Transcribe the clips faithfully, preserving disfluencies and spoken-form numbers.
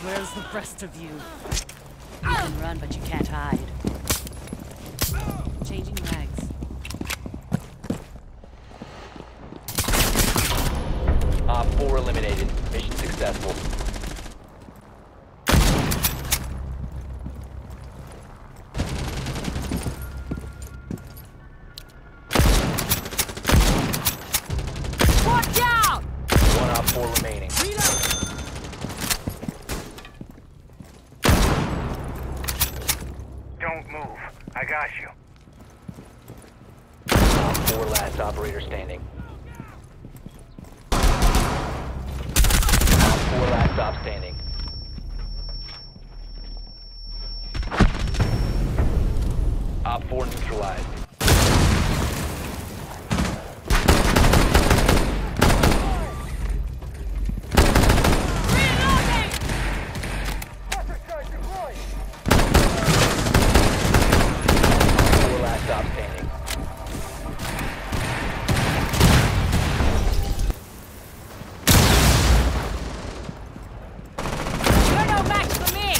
Where's the rest of you? You can run, but you can't hide. Changing mags. Op four eliminated. Mission successful. Watch out! One Op four remaining. Don't move. I got you. Op four last operator standing. Op four last stop standing. Op four neutralized. Four last stop standing. You're no match for me!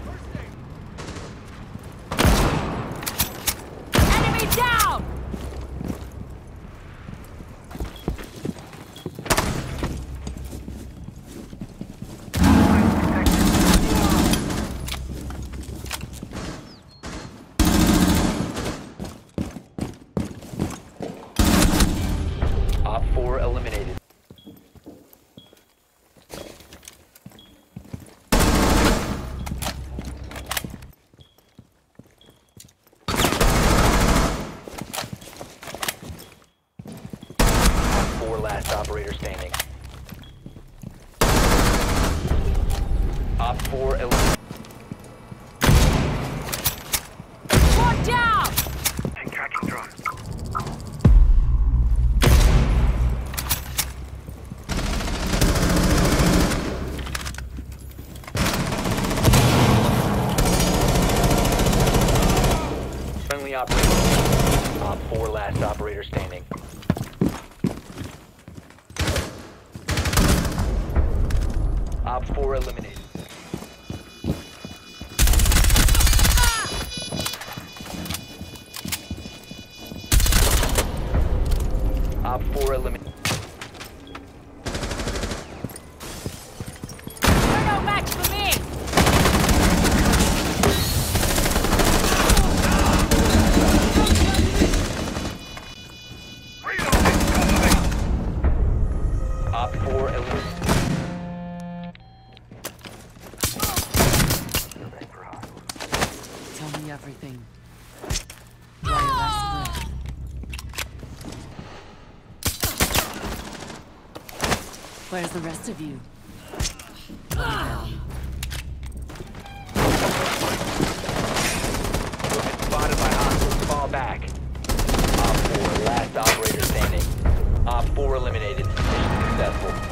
Enemy down! Op four eliminated. Op four last operator standing. Op four eliminated. Watch out! Take tracking drone. Friendly operator. Op four last operator standing. Op four eliminated. Op four eliminated. You're no match for me! Op four eliminated. Tell me everything. Draw your last breath. Where's the rest of you? Spotted by hostiles. Fall back. Op four last operator standing. Op four eliminated. Mission successful.